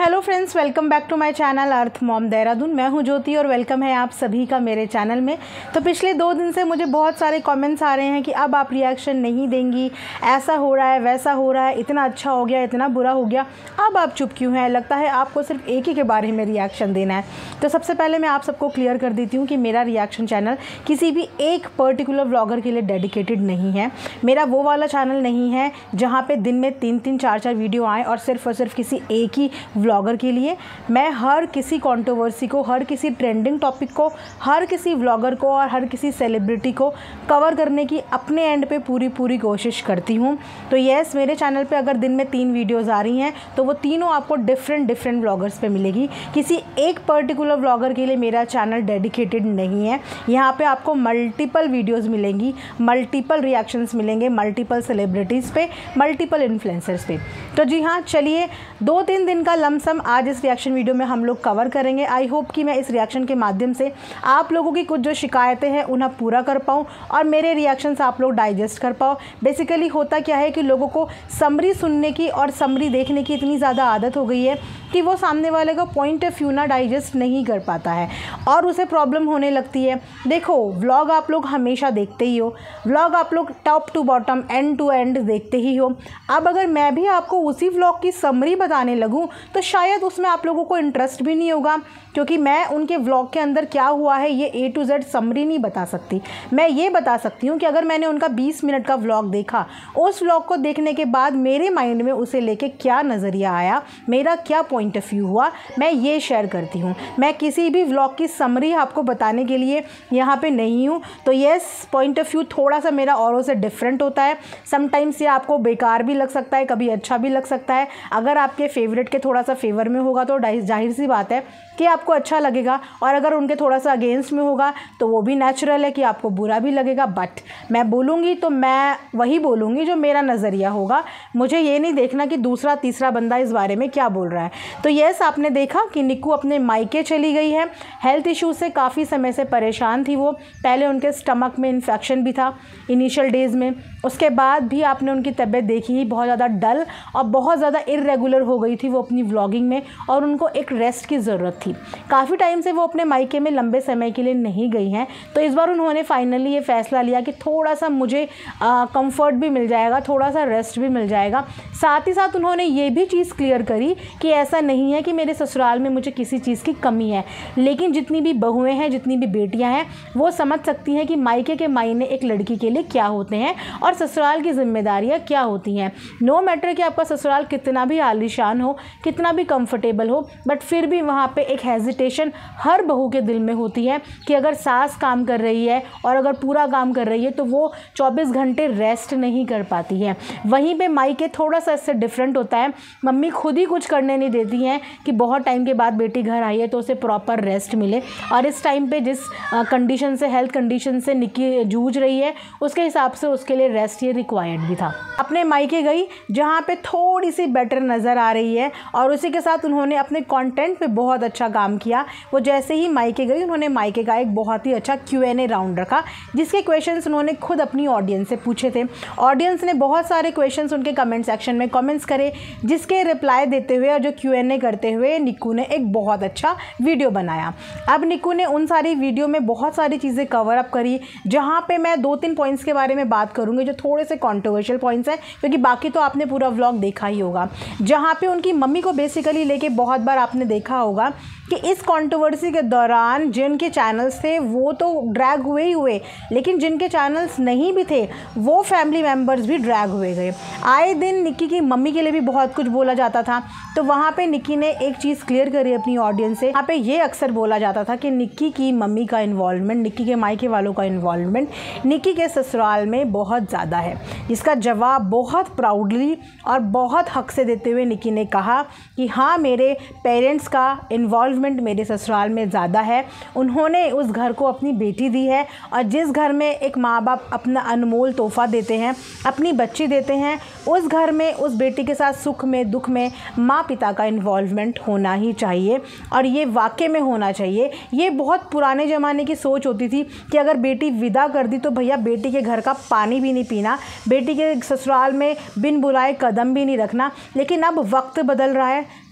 Hello friends, welcome back to my channel Earth Mom Dehradun. मैं हूं ज्योति और वेलकम है आप सभी का मेरे चैनल में। तो पिछले 2 दिन से मुझे बहुत सारे कमेंट्स आ रहे हैं कि अब आप रिएक्शन नहीं देंगी, ऐसा हो रहा है वैसा हो रहा है, इतना अच्छा हो गया इतना बुरा हो गया, अब आप चुप क्यों हैं? लगता है आपको सिर्फ एक ही के बारे में रिएक्शन देना है। तो सबसे पहले मैं आप सबको क्लियर कर देती हूँ कि मेरा रिएक्शन चैनल किसी भी एक पर्टिकुलर व्लॉगर के लिए डेडिकेटेड नहीं है। मेरा वो वाला चैनल नहीं है जहाँ पर दिन में 3-3 4-4 वीडियो आएँ और सिर्फ किसी एक ही व्लॉगर के लिए। मैं हर किसी कंट्रोवर्सी को, हर किसी ट्रेंडिंग टॉपिक को, हर किसी व्लॉगर को और हर किसी सेलिब्रिटी को कवर करने की अपने एंड पे पूरी कोशिश करती हूँ। तो यस, मेरे चैनल पे अगर दिन में 3 वीडियोज़ आ रही हैं तो वो तीनों आपको डिफरेंट व्लॉगर्स पे मिलेगी। किसी एक पर्टिकुलर व्लॉगर के लिए मेरा चैनल डेडिकेटेड नहीं है। यहाँ पे आपको मल्टीपल वीडियोज़ मिलेंगी, मल्टीपल रिएक्शंस मिलेंगे, मल्टीपल सेलिब्रिटीज़ पे, मल्टीपल इन्फ्लुएंसर्स पे। तो जी हाँ, चलिए 2-3 दिन का लमसम आज इस रिएक्शन वीडियो में हम लोग कवर करेंगे। आई होप कि मैं इस रिएक्शन के माध्यम से आप लोगों की कुछ जो शिकायतें हैं उन्हें पूरा कर पाऊँ और मेरे रिएक्शंस आप लोग डाइजेस्ट कर पाओ। बेसिकली होता क्या है कि लोगों को समरी सुनने की और समरी देखने की इतनी ज़्यादा आदत हो गई है कि वो सामने वाले का पॉइंट ऑफ व्यू ना डाइजेस्ट नहीं कर पाता है और उसे प्रॉब्लम होने लगती है। देखो, व्लॉग आप लोग हमेशा देखते ही हो, व्लॉग आप लोग top to bottom, end to end देखते ही हो। अब अगर मैं भी आपको उसी व्लॉग की समरी बताने लगूं तो शायद उसमें आप लोगों को इंटरेस्ट भी नहीं होगा, क्योंकि मैं उनके व्लॉग के अंदर क्या हुआ है ये A to Z समरी नहीं बता सकती। मैं ये बता सकती हूँ कि अगर मैंने उनका 20 मिनट का व्लॉग देखा, उस व्लॉग को देखने के बाद मेरे माइंड में उसे लेके क्या नज़रिया आया, मेरा क्या पॉइंट ऑफ व्यू हुआ, मैं ये शेयर करती हूँ। मैं किसी भी व्लॉग की समरी आपको बताने के लिए यहाँ पे नहीं हूँ। तो येस, पॉइंट ऑफ व्यू थोड़ा सा मेरा औरों से डिफरेंट होता है। समटाइम्स ये आपको बेकार भी लग सकता है, कभी अच्छा भी लग सकता है। अगर आपके फेवरेट के थोड़ा सा फेवर में होगा तो जाहिर सी बात है कि आपको अच्छा लगेगा, और अगर उनके थोड़ा सा अगेंस्ट में होगा तो वो भी नेचुरल है कि आपको बुरा भी लगेगा। बट मैं बोलूँगी तो मैं वही बोलूँगी जो मेरा नज़रिया होगा। मुझे ये नहीं देखना कि दूसरा तीसरा बंदा इस बारे में क्या बोल रहा है। तो यस, आपने देखा कि निक्कू अपने मायके चली गई है। हेल्थ इशू से काफ़ी समय से परेशान थी वो। पहले उनके स्टमक में इन्फेक्शन भी था इनिशियल डेज़ में, उसके बाद भी आपने उनकी तबीयत देखी ही बहुत ज़्यादा डल और बहुत ज़्यादा इर्रेगुलर हो गई थी वो अपनी व्लॉगिंग में, और उनको एक रेस्ट की ज़रूरत थी। काफ़ी टाइम से वो अपने मायके में लंबे समय के लिए नहीं गई हैं। तो इस बार उन्होंने फाइनली ये फैसला लिया कि थोड़ा सा मुझे कंफर्ट भी मिल जाएगा, थोड़ा सा रेस्ट भी मिल जाएगा। साथ ही साथ उन्होंने ये भी चीज़ क्लियर करी कि ऐसा नहीं है कि मेरे ससुराल में मुझे किसी चीज़ की कमी है, लेकिन जितनी भी बहुएँ हैं, जितनी भी बेटियाँ हैं, वो समझ सकती हैं कि मायके के मायने एक लड़की के लिए क्या होते हैं और ससुराल की जिम्मेदारियाँ क्या होती हैं। नो मैटर कि आपका ससुराल कितना भी आलीशान हो, कितना भी कंफर्टेबल हो, बट फिर भी वहाँ पे एक हेजिटेशन हर बहू के दिल में होती है कि अगर सास काम कर रही है और अगर पूरा काम कर रही है तो वो 24 घंटे रेस्ट नहीं कर पाती है। वहीं पे मायके थोड़ा सा इससे डिफरेंट होता है। मम्मी खुद ही कुछ करने नहीं देती हैं कि बहुत टाइम के बाद बेटी घर आई है तो उसे प्रॉपर रेस्ट मिले, और इस टाइम पे जिस कंडीशन से, हेल्थ कंडीशन से निक्की जूझ रही है, उसके हिसाब से उसके लिए रेस्ट ये रिक्वायर्ड भी था। अपने मायके गई जहाँ पे थोड़ी सी बेटर नज़र आ रही है, और उसी के साथ उन्होंने अपने कंटेंट पे बहुत अच्छा काम किया। वो जैसे ही मायके गई, उन्होंने मायके का एक बहुत ही अच्छा Q&A राउंड रखा, जिसके क्वेश्चंस उन्होंने खुद अपनी ऑडियंस से पूछे थे। ऑडियंस ने बहुत सारे क्वेश्चंस उनके कमेंट सेक्शन में कमेंट्स करे, जिसके रिप्लाई देते हुए और जो Q&A करते हुए निक्कू ने एक बहुत अच्छा वीडियो बनाया। अब निक्कू ने उन सारी वीडियो में बहुत सारी चीज़ें कवर अप करी, जहाँ पे मैं 2-3 पॉइंट्स के बारे में बात करूँगी जो थोड़े से कॉन्ट्रोवर्शियल पॉइंट्स हैं, क्योंकि बाकी तो आपने पूरा व्लॉग देखा ही होगा। जहाँ पे उनकी मम्मी को बेसिकली लेके बहुत बार आपने देखा होगा कि इस कंट्रोवर्सी के दौरान जिनके चैनल्स थे वो तो ड्रैग हुए ही हुए, लेकिन जिनके चैनल्स नहीं भी थे वो फैमिली मेम्बर्स भी ड्रैग हुए गए। आए दिन निक्की की मम्मी के लिए भी बहुत कुछ बोला जाता था, तो वहाँ पे निक्की ने एक चीज़ क्लियर करी अपनी ऑडियंस से। यहाँ पे ये अक्सर बोला जाता था कि निक्की की मम्मी का इन्वॉल्वमेंट, निक्की के मायके वालों का इन्वॉल्वमेंट निक्की के ससुराल में बहुत ज़्यादा है। जिसका जवाब बहुत प्राउडली और बहुत हक से देते हुए निक्की ने कहा कि हाँ, मेरे पेरेंट्स का इन्वॉल्वमेंट मेरे ससुराल में ज़्यादा है। उन्होंने उस घर को अपनी बेटी दी है, और जिस घर में एक माँ बाप अपना अनमोल तोहफ़ा देते हैं, अपनी बच्ची देते हैं, उस घर में उस बेटी के साथ सुख में दुख में माँ पिता का इन्वॉल्वमेंट होना ही चाहिए, और ये वाकई में होना चाहिए। ये बहुत पुराने ज़माने की सोच होती थी कि अगर बेटी विदा कर दी तो भैया बेटी के घर का पानी भी नहीं पीना, बेटी के ससुराल में बिन बुलाए कदम भी नहीं रखना। लेकिन अब वक्त बदल रहा है,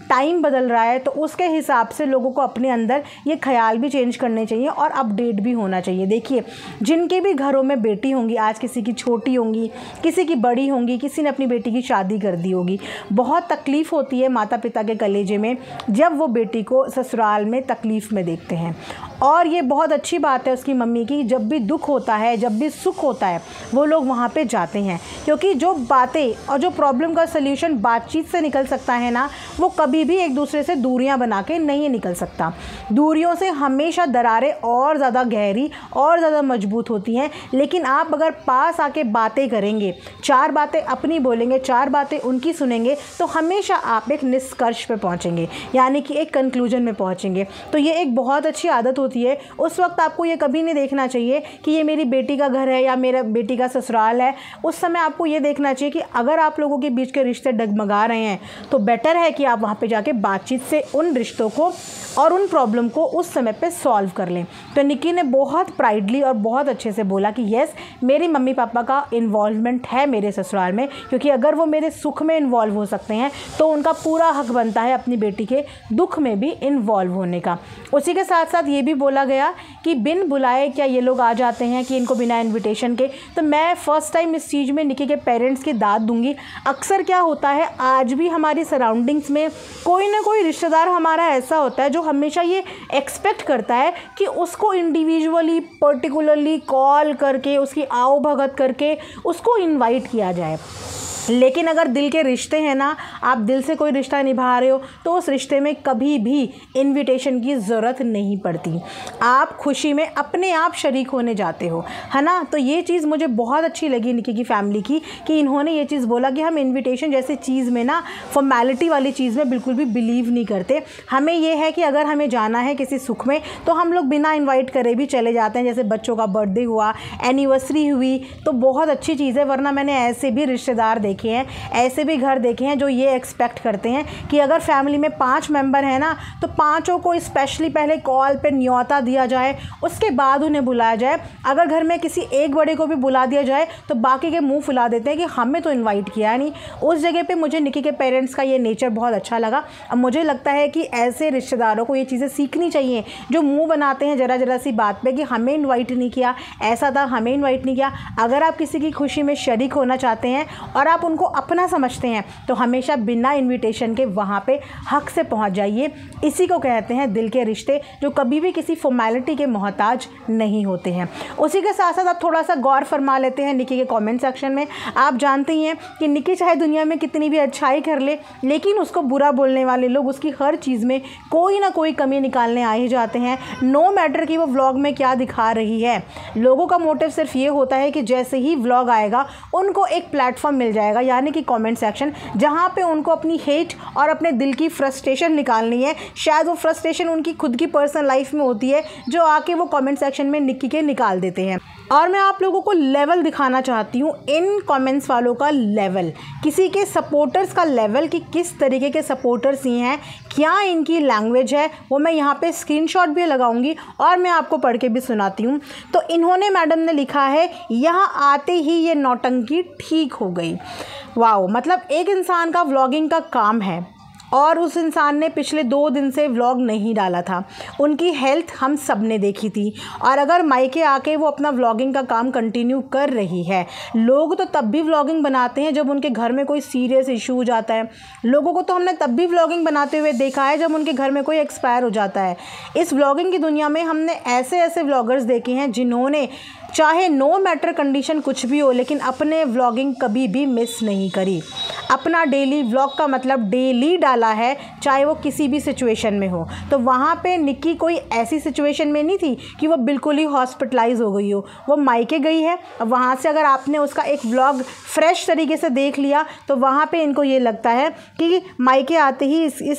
टाइम बदल रहा है, तो उसके हिसाब से लोगों को अपने अंदर ये ख्याल भी चेंज करने चाहिए और अपडेट भी होना चाहिए। देखिए, जिनके भी घरों में बेटी होंगी, आज किसी की छोटी होंगी, किसी की बड़ी होंगी, किसी ने अपनी बेटी की शादी कर दी होगी, बहुत तकलीफ़ होती है माता पिता के कलेजे में जब वो बेटी को ससुराल में तकलीफ़ में देखते हैं। और ये बहुत अच्छी बात है उसकी मम्मी की, जब भी दुख होता है, जब भी सुख होता है, वो लोग वहाँ पे जाते हैं, क्योंकि जो बातें और जो प्रॉब्लम का सल्यूशन बातचीत से निकल सकता है ना, वो कभी भी एक दूसरे से दूरियां बना के नहीं निकल सकता। दूरियों से हमेशा दरारें और ज़्यादा गहरी और ज़्यादा मजबूत होती हैं। लेकिन आप अगर पास आके बातें करेंगे, 4 बातें अपनी बोलेंगे, 4 बातें उनकी सुनेंगे, तो हमेशा आप एक निष्कर्ष पे पहुँचेंगे, यानी कि एक कंक्लूजन में पहुँचेंगे। तो ये एक बहुत अच्छी आदत होती है। उस वक्त आपको ये कभी नहीं देखना चाहिए कि ये मेरी बेटी का घर है या मेरा बेटी का ससुराल है। उस समय आपको ये देखना चाहिए कि अगर आप लोगों के बीच के रिश्ते डगमगा रहे हैं, तो बेटर है कि आप वहाँ पे जाके बातचीत से उन रिश्तों को और उन प्रॉब्लम को उस समय पे सॉल्व कर लें। तो निक्की ने बहुत प्राइडली और बहुत अच्छे से बोला कि यस, मेरी मम्मी पापा का इन्वॉल्वमेंट है मेरे ससुराल में, क्योंकि अगर वो मेरे सुख में इन्वॉल्व हो सकते हैं तो उनका पूरा हक बनता है अपनी बेटी के दुख में भी इन्वॉल्व होने का। उसी के साथ साथ ये भी बोला गया कि बिन बुलाए क्या ये लोग आ जाते हैं, कि इनको बिना इन्विटेशन के। तो मैं फ़र्स्ट टाइम इस चीज़ में निक्की के पेरेंट्स की दाद दूंगी। अक्सर क्या होता है, आज भी हमारी सराउंडिंग्स में कोई ना कोई रिश्तेदार हमारा ऐसा होता है जो हमेशा ये एक्सपेक्ट करता है कि उसको इंडिविजुअली पर्टिकुलरली कॉल करके, उसकी आओ भगत करके उसको इनवाइट किया जाए। लेकिन अगर दिल के रिश्ते हैं ना, आप दिल से कोई रिश्ता निभा रहे हो, तो उस रिश्ते में कभी भी इनविटेशन की ज़रूरत नहीं पड़ती। आप खुशी में अपने आप शरीक होने जाते हो, है ना। तो ये चीज़ मुझे बहुत अच्छी लगी निक्की की फैमिली की, कि इन्होंने ये चीज़ बोला कि हम इनविटेशन जैसे चीज़ में ना, फॉर्मेलिटी वाली चीज़ में बिल्कुल भी बिलीव नहीं करते। हमें ये है कि अगर हमें जाना है किसी सुख में, तो हम लोग बिना इन्वाइट करे भी चले जाते हैं। जैसे बच्चों का बर्थडे हुआ, एनिवर्सरी हुई, तो बहुत अच्छी चीज़ है। वरना मैंने ऐसे भी रिश्तेदार देखे हैं, ऐसे भी घर देखे हैं जो ये एक्सपेक्ट करते हैं कि अगर फैमिली में 5 मेंबर हैं ना, तो 5 को स्पेशली पहले कॉल पे न्योता दिया जाए, उसके बाद उन्हें बुलाया जाए। अगर घर में किसी एक बड़े को भी बुला दिया जाए तो बाकी के मुंह फुला देते हैं कि हमें तो इनवाइट किया नहीं। उस जगह पे मुझे निक्की के पेरेंट्स का ये नेचर बहुत अच्छा लगा। अब मुझे लगता है कि ऐसे रिश्तेदारों को ये चीज़ें सीखनी चाहिए, जो मुँह बनाते हैं ज़रा ज़रा सी बात पर कि हमें इन्वाइट नहीं किया, ऐसा था, हमें इन्वाइट नहीं किया। अगर आप किसी की खुशी में शरीक होना चाहते हैं और आप उनको अपना समझते हैं, तो हमेशा बिना इनविटेशन के वहाँ पे हक से पहुँच जाइए। इसी को कहते हैं दिल के रिश्ते, जो कभी भी किसी फॉर्मेलिटी के मोहताज नहीं होते हैं। उसी के साथ साथ आप थोड़ा सा गौर फरमा लेते हैं निक्की के कमेंट सेक्शन में। आप जानते ही हैं कि निक्की चाहे दुनिया में कितनी भी अच्छाई कर ले, लेकिन उसको बुरा बोलने वाले लोग उसकी हर चीज़ में कोई ना कोई कमी निकालने आ ही जाते हैं। नो मैटर कि वो व्लॉग में क्या दिखा रही है, लोगों का मोटिव सिर्फ ये होता है कि जैसे ही व्लॉग आएगा उनको एक प्लेटफॉर्म मिल जाएगा, यानी कि कमेंट सेक्शन, जहाँ पे उनको अपनी हेट और अपने दिल की फ्रस्ट्रेशन निकालनी है। शायद वो फ्रस्ट्रेशन उनकी खुद की पर्सनल लाइफ में होती है, जो आके वो कमेंट सेक्शन में निक्की के निकाल देते हैं। और मैं आप लोगों को लेवल दिखाना चाहती हूँ, इन कमेंट्स वालों का लेवल, किसी के सपोर्टर्स का लेवल, कि किस तरीके के सपोर्टर्स ये हैं, क्या इनकी लैंग्वेज है, वो मैं यहाँ पे स्क्रीनशॉट भी लगाऊंगी और मैं आपको पढ़ के भी सुनाती हूँ। तो इन्होंने, मैडम ने लिखा है, यहाँ आते ही ये नौटंकी ठीक हो गई। वाओ, मतलब एक इंसान का व्लॉगिंग का काम है और उस इंसान ने पिछले 2 दिन से व्लॉग नहीं डाला था। उनकी हेल्थ हम सब ने देखी थी, और अगर मायके आके वो अपना व्लॉगिंग का काम कंटिन्यू कर रही है। लोग तो तब भी व्लॉगिंग बनाते हैं जब उनके घर में कोई सीरियस इशू हो जाता है। लोगों को तो हमने तब भी व्लॉगिंग बनाते हुए देखा है जब उनके घर में कोई एक्सपायर हो जाता है। इस व्लॉगिंग की दुनिया में हमने ऐसे ऐसे व्लॉगर्स देखे हैं जिन्होंने, चाहे नो मैटर कंडीशन कुछ भी हो, लेकिन अपने व्लॉगिंग कभी भी मिस नहीं करी। अपना डेली व्लॉग का मतलब डेली डाला है, चाहे वो किसी भी सिचुएशन में हो। तो वहाँ पे निक्की कोई ऐसी सिचुएशन में नहीं थी कि वो बिल्कुल ही हॉस्पिटलाइज हो गई हो। वो मायके गई है, अब वहाँ से अगर आपने उसका एक व्लॉग फ्रेश तरीके से देख लिया, तो वहाँ पे इनको ये लगता है कि मायके आते ही इस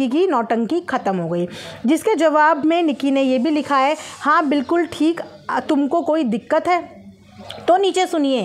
नौटंकी ख़त्म हो गई। जिसके जवाब में निक्की ने ये भी लिखा है, हाँ बिल्कुल ठीक, तुमको कोई दिक्कत है तो नीचे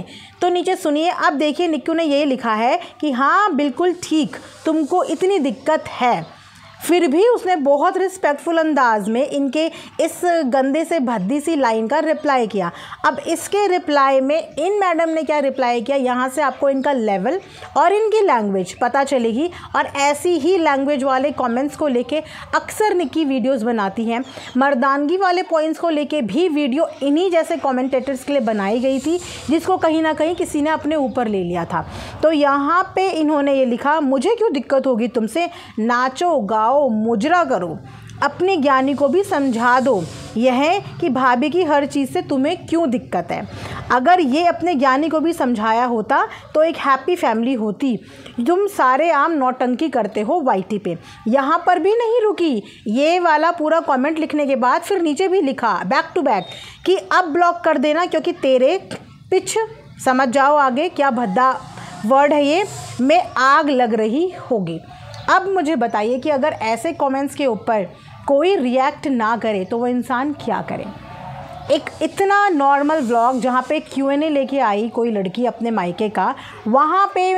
सुनिए। अब देखिए, निक्की ने ये लिखा है कि हाँ बिल्कुल ठीक, तुमको इतनी दिक्कत है। फिर भी उसने बहुत रिस्पेक्टफुल अंदाज में इनके इस गंदे से भद्दी सी लाइन का रिप्लाई किया। अब इसके रिप्लाई में इन मैडम ने क्या रिप्लाई किया, यहाँ से आपको इनका लेवल और इनकी लैंग्वेज पता चलेगी। और ऐसी ही लैंग्वेज वाले कमेंट्स को लेके अक्सर निक्की वीडियोस बनाती हैं। मर्दानगी वाले पॉइंट्स को लेके भी वीडियो इन्हीं जैसे कमेंटेटर्स के लिए बनाई गई थी, जिसको कहीं ना कहीं किसी ने अपने ऊपर ले लिया था। तो यहाँ पे इन्होंने ये लिखा, मुझे क्यों दिक्कत होगी तुमसे, नाचो गाओ मुजरा करो, अपने ज्ञानी को भी समझा दो यह है कि भाभी की हर चीज़ से तुम्हें क्यों दिक्कत है। अगर ये अपने ज्ञानी को भी समझाया होता तो एक हैप्पी फैमिली होती। तुम सारे आम नौटंकी करते हो वाईटी पे। यहाँ पर भी नहीं रुकी, ये वाला पूरा कमेंट लिखने के बाद फिर नीचे भी लिखा बैक टू बैक कि अब ब्लॉक कर देना, क्योंकि तेरे पिछ समझ जाओ आगे क्या भद्दा वर्ड है ये, में आग लग रही होगी। अब मुझे बताइए कि अगर ऐसे कमेंट्स के ऊपर कोई रिएक्ट ना करे तो वो इंसान क्या करे। एक इतना नॉर्मल व्लॉग जहाँ पे Q&A लेके आई कोई लड़की अपने मायके का, वहाँ पे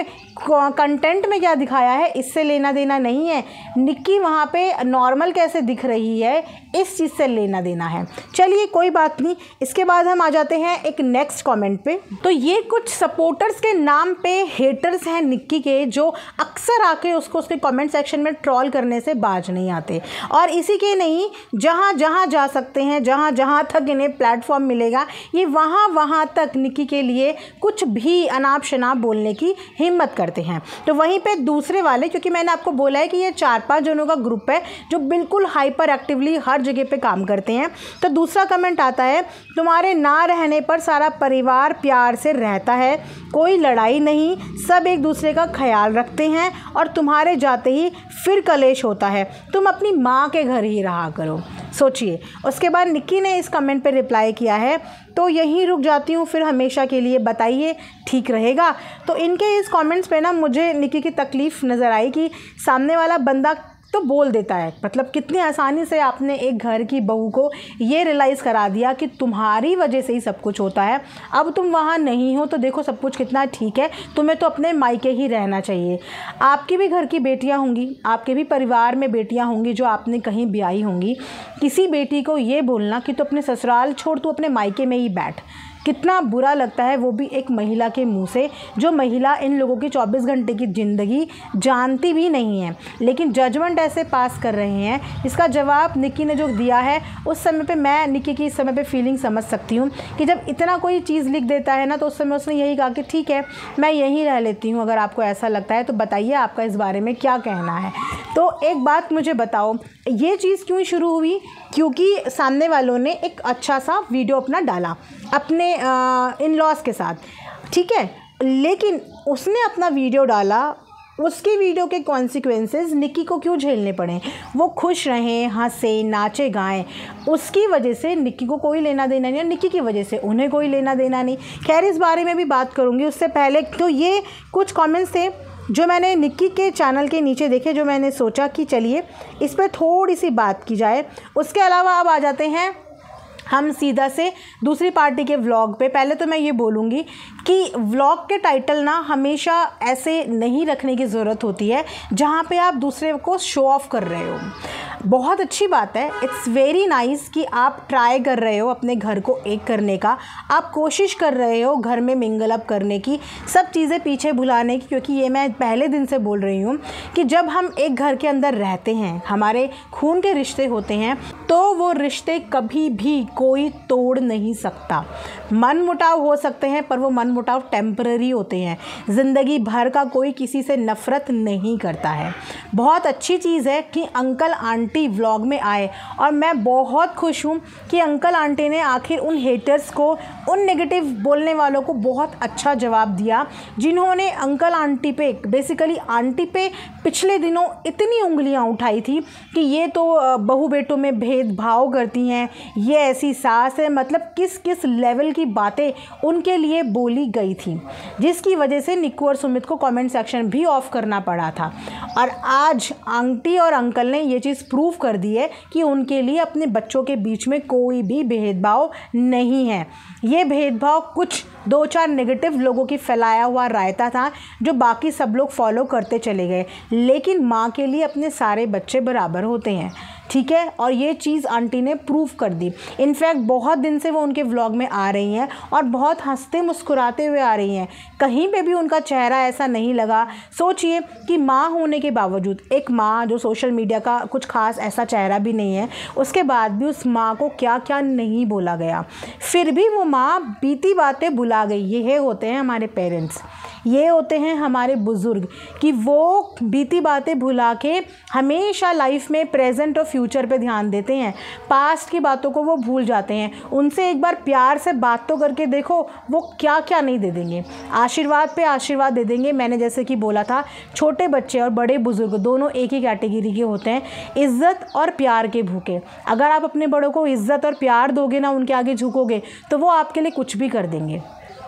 कंटेंट में क्या दिखाया है इससे लेना देना नहीं है। निक्की वहाँ पे नॉर्मल कैसे दिख रही है इस चीज़ से लेना देना है। चलिए कोई बात नहीं। इसके बाद हम आ जाते हैं एक नेक्स्ट कमेंट पे। तो ये कुछ सपोर्टर्स के नाम पे हेटर्स हैं निक्की के, जो अक्सर आके उसको उसके कमेंट सेक्शन में ट्रोल करने से बाज नहीं आते। और इसी के नहीं, जहाँ जहाँ जा सकते हैं, जहाँ जहाँ तक इन्हें प्लेटफॉर्म मिलेगा, ये वहाँ वहाँ तक निक्की के लिए कुछ भी अनाप शनाप बोलने की हिम्मत करते हैं। तो वहीं पे दूसरे वाले, क्योंकि मैंने आपको बोला है कि ये 4-5 जनों का ग्रुप है जो बिल्कुल हाइपर एक्टिवली हर जगह पे काम करते हैं। तो दूसरा कमेंट आता है, तुम्हारे ना रहने पर सारा परिवार प्यार से रहता है, कोई लड़ाई नहीं, सब एक दूसरे का ख्याल रखते हैं और तुम्हारे जाते ही फिर कलेश होता है, तुम अपनी माँ के घर ही रहा करो। सोचिए। उसके बाद निक्की ने इस कमेंट पे रिप्लाई किया है, तो यहीं रुक जाती हूँ फिर हमेशा के लिए, बताइए ठीक रहेगा। तो इनके इस कमेंट्स पे ना मुझे निक्की की तकलीफ़ नज़र आई कि सामने वाला बंदा तो बोल देता है, मतलब कितनी आसानी से आपने एक घर की बहू को ये रियलाइज़ करा दिया कि तुम्हारी वजह से ही सब कुछ होता है। अब तुम वहाँ नहीं हो तो देखो सब कुछ कितना ठीक है, तुम्हें तो अपने मायके ही रहना चाहिए। आपकी भी घर की बेटियाँ होंगी, आपके भी परिवार में बेटियाँ होंगी जो आपने कहीं ब्याही होंगी। किसी बेटी को ये बोलना कि तू अपने ससुराल छोड़, तू अपने मायके में ही बैठ, कितना बुरा लगता है, वो भी एक महिला के मुंह से, जो महिला इन लोगों की 24 घंटे की ज़िंदगी जानती भी नहीं है, लेकिन जजमेंट ऐसे पास कर रहे हैं। इसका जवाब निक्की ने जो दिया है उस समय पे मैं निक्की की इस समय पे फीलिंग समझ सकती हूँ कि जब इतना कोई चीज़ लिख देता है ना, तो उस समय उसने यही कहा कि ठीक है मैं यहीं रह लेती हूँ, अगर आपको ऐसा लगता है तो बताइए आपका इस बारे में क्या कहना है। तो एक बात मुझे बताओ, ये चीज़ क्यों शुरू हुई? क्योंकि सामने वालों ने एक अच्छा सा वीडियो अपना डाला अपने इन लॉज के साथ, ठीक है, लेकिन उसने अपना वीडियो डाला, उसकी वीडियो के कॉन्सिक्वेंसेस निक्की को क्यों झेलने पड़े? वो खुश रहें, हंसे, नाचे, गाएं, उसकी वजह से निक्की को कोई लेना देना नहीं, निक्की की वजह से उन्हें कोई लेना देना नहीं। खैर इस बारे में भी बात करूँगी, उससे पहले तो ये कुछ कमेंट्स थे जो मैंने निक्की के चैनल के नीचे देखे, जो मैंने सोचा कि चलिए इस पर थोड़ी सी बात की जाए। उसके अलावा अब आ जाते हैं हम सीधा से दूसरी पार्टी के व्लॉग पे। पहले तो मैं ये बोलूँगी कि व्लॉग के टाइटल ना हमेशा ऐसे नहीं रखने की ज़रूरत होती है जहाँ पे आप दूसरे को शो ऑफ़ कर रहे हो। बहुत अच्छी बात है, इट्स वेरी नाइस कि आप ट्राई कर रहे हो अपने घर को एक करने का, आप कोशिश कर रहे हो घर में मिंगल अप करने की, सब चीज़ें पीछे भुलाने की। क्योंकि ये मैं पहले दिन से बोल रही हूँ कि जब हम एक घर के अंदर रहते हैं, हमारे खून के रिश्ते होते हैं, तो वो रिश्ते कभी भी कोई तोड़ नहीं सकता। मन मुटाव हो सकते हैं पर वो मन मुटाव टेम्पररी होते हैं, ज़िंदगी भर का कोई किसी से नफ़रत नहीं करता है। बहुत अच्छी चीज़ है कि अंकल आंटी व्लॉग में आए और मैं बहुत खुश हूँ कि अंकल आंटी ने आखिर उन हेटर्स को, उन नेगेटिव बोलने वालों को बहुत अच्छा जवाब दिया, जिन्होंने अंकल आंटी पे, बेसिकली आंटी पे पिछले दिनों इतनी उंगलियाँ उठाई थी कि ये तो बहू बेटों में भेदभाव करती हैं, ये ऐसी सास है, मतलब किस किस लेवल की बातें उनके लिए बोली गई थी, जिसकी वजह से निक्कू और सुमित को कमेंट सेक्शन भी ऑफ करना पड़ा था। और आज आंटी और अंकल ने ये चीज़ प्रूव कर दी है कि उनके लिए अपने बच्चों के बीच में कोई भी भेदभाव नहीं है। ये भेदभाव कुछ 2-4 नेगेटिव लोगों की फैलाया हुआ रायता था जो बाकी सब लोग फॉलो करते चले गए। लेकिन माँ के लिए अपने सारे बच्चे बराबर होते हैं, ठीक है। और ये चीज़ आंटी ने प्रूव कर दी। इनफैक्ट बहुत दिन से वो उनके व्लॉग में आ रही हैं और बहुत हंसते मुस्कुराते हुए आ रही हैं, कहीं पे भी उनका चेहरा ऐसा नहीं लगा। सोचिए कि माँ होने के बावजूद, एक माँ जो सोशल मीडिया का कुछ खास ऐसा चेहरा भी नहीं है, उसके बाद भी उस माँ को क्या क्या नहीं बोला गया, फिर भी वो माँ बीती बातें भुला गई। ये होते हैं हमारे पेरेंट्स, ये होते हैं हमारे बुज़ुर्ग, कि वो बीती बातें भुला के हमेशा लाइफ में प्रेजेंट और फ्यूचर पे ध्यान देते हैं, पास्ट की बातों को वो भूल जाते हैं। उनसे एक बार प्यार से बात तो करके देखो, वो क्या क्या नहीं दे देंगे, आशीर्वाद पे आशीर्वाद दे देंगे। मैंने जैसे कि बोला था, छोटे बच्चे और बड़े बुज़ुर्ग दोनों एक ही कैटेगरी के होते हैं, इज़्ज़त और प्यार के भूखे। अगर आप अपने बड़ों को इज़्ज़त और प्यार दोगे ना, उनके आगे झुकोगे, तो वो आपके लिए कुछ भी कर देंगे।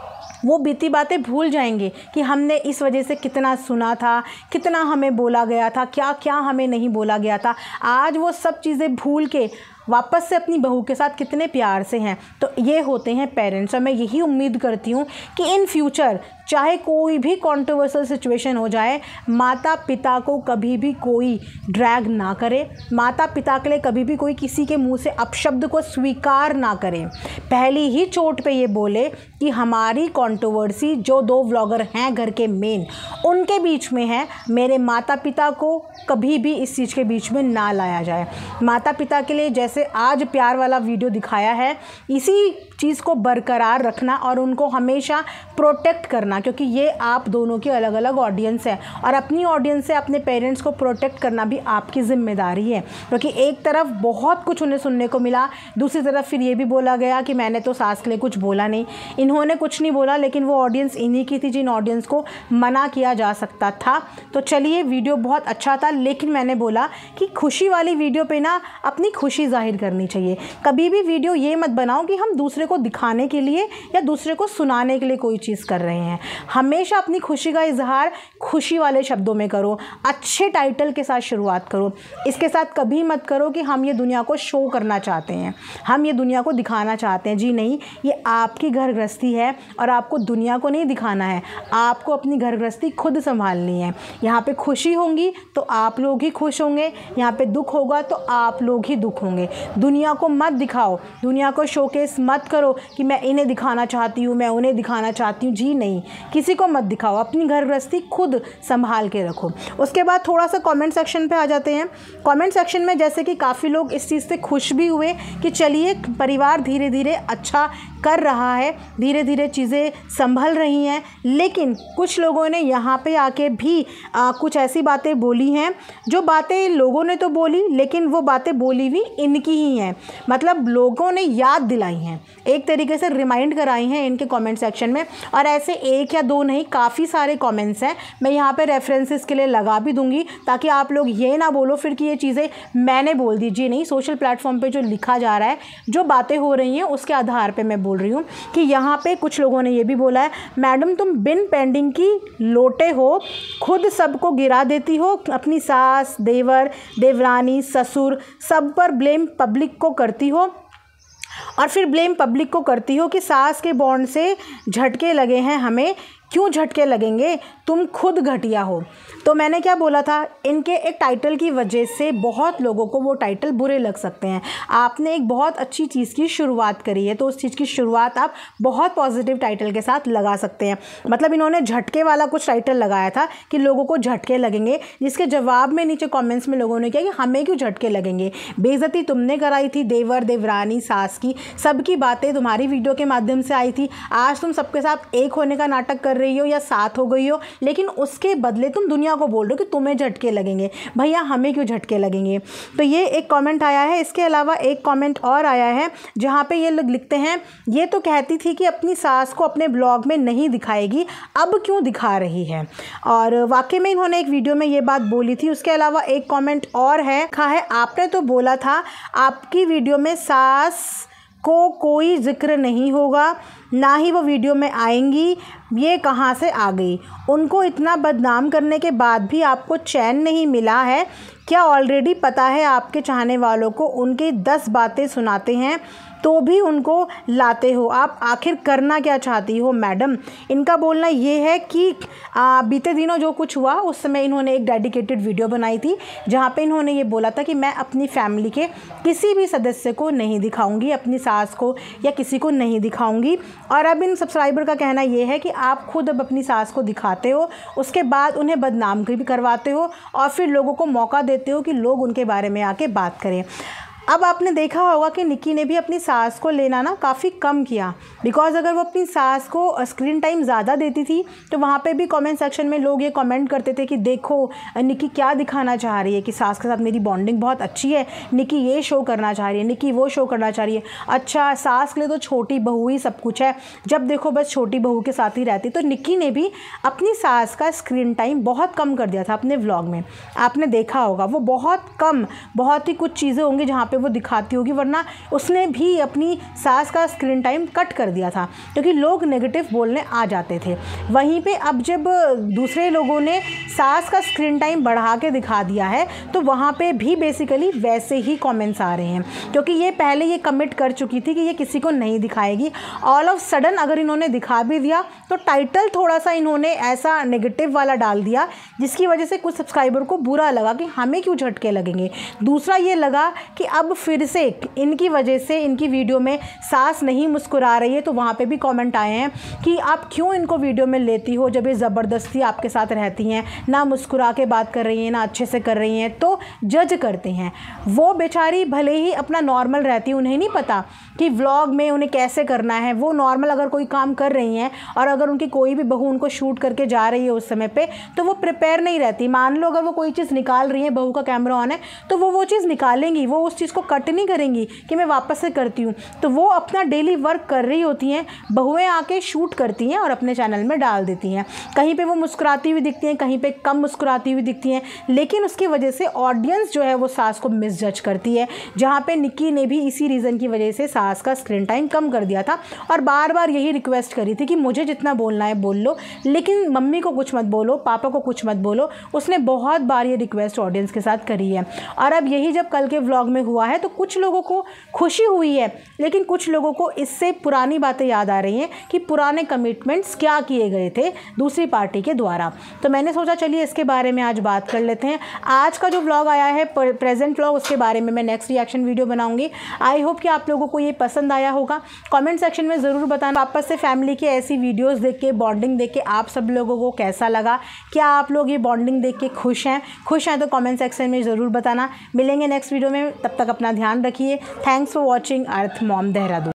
वो बीती बातें भूल जाएंगे कि हमने इस वजह से कितना सुना था, कितना हमें बोला गया था, क्या क्या हमें नहीं बोला गया था। आज वो सब चीज़ें भूल के वापस से अपनी बहू के साथ कितने प्यार से हैं। तो ये होते हैं पेरेंट्स। और मैं यही उम्मीद करती हूँ कि इन फ्यूचर चाहे कोई भी कंट्रोवर्शियल सिचुएशन हो जाए, माता पिता को कभी भी कोई ड्रैग ना करे, माता पिता के लिए कभी भी कोई किसी के मुंह से अपशब्द को स्वीकार ना करे। पहली ही चोट पे ये बोले कि हमारी कंट्रोवर्सी जो 2 व्लॉगर हैं घर के मेन, उनके बीच में है, मेरे माता पिता को कभी भी इस चीज़ के बीच में ना लाया जाए। माता पिता के लिए जैसे आज प्यार वाला वीडियो दिखाया है, इसी चीज़ को बरकरार रखना और उनको हमेशा प्रोटेक्ट करना, क्योंकि ये आप दोनों की अलग अलग ऑडियंस है और अपनी ऑडियंस से अपने पेरेंट्स को प्रोटेक्ट करना भी आपकी ज़िम्मेदारी है। क्योंकि एक तरफ बहुत कुछ उन्हें सुनने को मिला, दूसरी तरफ फिर ये भी बोला गया कि मैंने तो सास के लिए कुछ बोला नहीं। इन्होंने कुछ नहीं बोला, लेकिन वो ऑडियंस इन्हीं की थी जिन ऑडियंस को मना किया जा सकता था। तो चलिए, वीडियो बहुत अच्छा था, लेकिन मैंने बोला कि खुशी वाली वीडियो पे ना अपनी खुशी जाहिर करनी चाहिए। कभी भी वीडियो ये मत बनाओ कि हम दूसरे को दिखाने के लिए या दूसरे को सुनाने के लिए कोई चीज़ कर रहे हैं। हमेशा अपनी खुशी का इजहार खुशी वाले शब्दों में करो, अच्छे टाइटल के साथ शुरुआत करो। इसके साथ कभी मत करो कि हम ये दुनिया को शो करना चाहते हैं, हम ये दुनिया को दिखाना चाहते हैं। जी नहीं, ये आपकी घर गृहस्थी है और आपको दुनिया को नहीं दिखाना है, आपको अपनी घर गृहस्थी खुद संभालनी है। यहाँ पे खुशी होंगी तो आप लोग ही खुश होंगे, यहाँ पे दुख होगा तो आप लोग ही दुख होंगे। दुनिया को मत दिखाओ, दुनिया को शोकेस मत करो कि मैं इन्हें दिखाना चाहती हूँ, मैं उन्हें दिखाना चाहती हूँ। जी नहीं, किसी को मत दिखाओ, अपनी घर गृहस्थी खुद संभाल के रखो। उसके बाद थोड़ा सा कमेंट सेक्शन पे आ जाते हैं। कमेंट सेक्शन में जैसे कि काफ़ी लोग इस चीज़ से खुश भी हुए कि चलिए परिवार धीरे धीरे अच्छा कर रहा है, धीरे धीरे चीज़ें संभल रही हैं। लेकिन कुछ लोगों ने यहाँ पे आके भी कुछ ऐसी बातें बोली हैं, जो बातें लोगों ने तो बोली, लेकिन वो बातें बोली हुई इनकी ही हैं। मतलब लोगों ने याद दिलाई हैं, एक तरीके से रिमाइंड कराई हैं इनके कमेंट सेक्शन में। और ऐसे 1 या 2 नहीं, काफ़ी सारे कमेंट्स हैं। मैं यहाँ पे रेफरेंसेस के लिए लगा भी दूँगी, ताकि आप लोग ये ना बोलो फिर कि ये चीज़ें मैंने बोल दी। जी नहीं, सोशल प्लेटफॉर्म पे जो लिखा जा रहा है, जो बातें हो रही हैं, उसके आधार पे मैं बोल रही हूँ कि यहाँ पे कुछ लोगों ने ये भी बोला है, मैडम तुम बिन पेंडिंग की लोटे हो, खुद सबको गिरा देती हो, अपनी सास, देवर, देवरानी, ससुर, सब पर ब्लेम पब्लिक को करती हो, और फिर ब्लेम पब्लिक को करती हो कि सास के बॉन्ड से झटके लगे हैं हमें। क्यों झटके लगेंगे, तुम खुद घटिया हो। तो मैंने क्या बोला था, इनके एक टाइटल की वजह से बहुत लोगों को वो टाइटल बुरे लग सकते हैं। आपने एक बहुत अच्छी चीज़ की शुरुआत करी है, तो उस चीज़ की शुरुआत आप बहुत पॉजिटिव टाइटल के साथ लगा सकते हैं। मतलब इन्होंने झटके वाला कुछ टाइटल लगाया था कि लोगों को झटके लगेंगे, जिसके जवाब में नीचे कॉमेंट्स में लोगों ने किया कि हमें क्यों झटके लगेंगे, बेइज्जती तुमने कराई थी देवर, देवरानी, सास की, सबकी बातें तुम्हारी वीडियो के माध्यम से आई थी। आज तुम सबके साथ एक होने का नाटक कर रही हो या साथ हो गई हो, लेकिन उसके बदले तुम दुनिया को बोल रहे हो कि तुम्हें झटके लगेंगे। भैया हमें क्यों झटके लगेंगे। तो ये एक कमेंट आया है। इसके अलावा एक कमेंट और आया है, जहाँ पे ये लोग लिखते हैं, ये तो कहती थी कि अपनी सास को अपने ब्लॉग में नहीं दिखाएगी, अब क्यों दिखा रही है। और वाकई में इन्होंने एक वीडियो में ये बात बोली थी। उसके अलावा एक कमेंट और है, कहा है आपने तो बोला था आपकी वीडियो में सास को कोई जिक्र नहीं होगा, ना ही वो वीडियो में आएंगी, ये कहाँ से आ गई। उनको इतना बदनाम करने के बाद भी आपको चैन नहीं मिला है क्या? ऑलरेडी पता है आपके चाहने वालों को उनकी 10 बातें सुनाते हैं तो भी उनको लाते हो। आप आखिर करना क्या चाहती हो मैडम? इनका बोलना ये है कि बीते दिनों जो कुछ हुआ उस समय इन्होंने एक डेडिकेटेड वीडियो बनाई थी जहाँ पे इन्होंने ये बोला था कि मैं अपनी फैमिली के किसी भी सदस्य को नहीं दिखाऊंगी, अपनी सास को या किसी को नहीं दिखाऊंगी। और अब इन सब्सक्राइबर का कहना ये है कि आप खुद अब अपनी सास को दिखाते हो, उसके बाद उन्हें बदनाम भी करवाते हो और फिर लोगों को मौका देते हो कि लोग उनके बारे में आके बात करें। अब आपने देखा होगा कि निक्की ने भी अपनी सास को लेना ना काफ़ी कम किया, बिकॉज़ अगर वो अपनी सास को स्क्रीन टाइम ज़्यादा देती थी तो वहाँ पे भी कमेंट सेक्शन में लोग ये कमेंट करते थे कि देखो निक्की क्या दिखाना चाह रही है कि सास के साथ मेरी बॉन्डिंग बहुत अच्छी है, निक्की ये शो करना चाह रही है, निक्की वो शो करना चाह रही है। अच्छा, सास के लिए तो छोटी बहू ही सब कुछ है, जब देखो बस छोटी बहू के साथ ही रहती। तो निक्की ने भी अपनी सास का स्क्रीन टाइम बहुत कम कर दिया था अपने व्लॉग में। आपने देखा होगा वो बहुत कम, बहुत ही कुछ चीज़ें होंगी जहाँ पे वो दिखाती होगी, वरना उसने भी अपनी सास का स्क्रीन टाइम कट कर दिया था क्योंकि लोग नेगेटिव बोलने आ जाते थे। वहीं पे अब जब दूसरे लोगों ने सास का स्क्रीन टाइम बढ़ा के दिखा दिया है तो वहाँ पे भी बेसिकली वैसे ही कमेंट्स आ रहे हैं, क्योंकि ये पहले ये कमिट कर चुकी थी कि ये किसी को नहीं दिखाएगी। ऑल ऑफ सडन अगर इन्होंने दिखा भी दिया तो टाइटल थोड़ा सा इन्होंने ऐसा नेगेटिव वाला डाल दिया जिसकी वजह से कुछ सब्सक्राइबर को बुरा लगा कि हमें क्यों झटके लगेंगे। दूसरा ये लगा कि अब फिर से इनकी वजह से इनकी वीडियो में सास नहीं मुस्कुरा रही है, तो वहाँ पे भी कमेंट आए हैं कि आप क्यों इनको वीडियो में लेती हो जब ये ज़बरदस्ती आपके साथ रहती हैं, ना मुस्कुरा के बात कर रही हैं, ना अच्छे से कर रही हैं, तो जज करते हैं। वो बेचारी भले ही अपना नॉर्मल रहती, उन्हें नहीं पता कि व्लॉग में उन्हें कैसे करना है। वो नॉर्मल अगर कोई काम कर रही हैं और अगर उनकी कोई भी बहू उनको शूट करके जा रही है उस समय पे, तो वो प्रिपेयर नहीं रहती। मान लो अगर वो कोई चीज़ निकाल रही है, बहू का कैमरा ऑन है, तो वो चीज़ निकालेंगी, वो उस चीज़ को कट नहीं करेंगी कि मैं वापस से करती हूँ। तो वो अपना डेली वर्क कर रही होती हैं, बहुएं आके शूट करती हैं और अपने चैनल में डाल देती हैं। कहीं पे वो मुस्कुराती हुई दिखती हैं, कहीं पे कम मुस्कुराती हुई दिखती हैं, लेकिन उसकी वजह से ऑडियंस जो है वो सास को मिसजज करती है। जहाँ पे निक्की ने भी इसी रीज़न की वजह से सास का स्क्रीन टाइम कम कर दिया था और बार बार यही रिक्वेस्ट करी थी कि मुझे जितना बोलना है बोल लो, लेकिन मम्मी को कुछ मत बोलो, पापा को कुछ मत बोलो। उसने बहुत बार ये रिक्वेस्ट ऑडियंस के साथ करी है। और अब यही जब कल के व्लॉग में हुआ है तो कुछ लोगों को खुशी हुई है, लेकिन कुछ लोगों को इससे पुरानी बातें याद आ रही हैं कि पुराने कमिटमेंट्स क्या किए गए थे दूसरी पार्टी के द्वारा। तो मैंने सोचा चलिए इसके बारे में आज बात कर लेते हैं। आज का जो व्लॉग आया है प्रेजेंट व्लॉग, उसके बारे में मैं नेक्स्ट रिएक्शन वीडियो बनाऊंगी। आई होप कि आप लोगों को ये पसंद आया होगा। कमेंट सेक्शन में ज़रूर बताना वापस से फैमिली की ऐसी वीडियोज़ देख के, बॉन्डिंग देख के आप सब लोगों को कैसा लगा। क्या आप लोग ये बॉन्डिंग देख के खुश हैं तो कमेंट सेक्शन में ज़रूर बताना। मिलेंगे नेक्स्ट वीडियो में, तब तक अपना ध्यान रखिए। Thanks for watching Earth Mom Dehradun.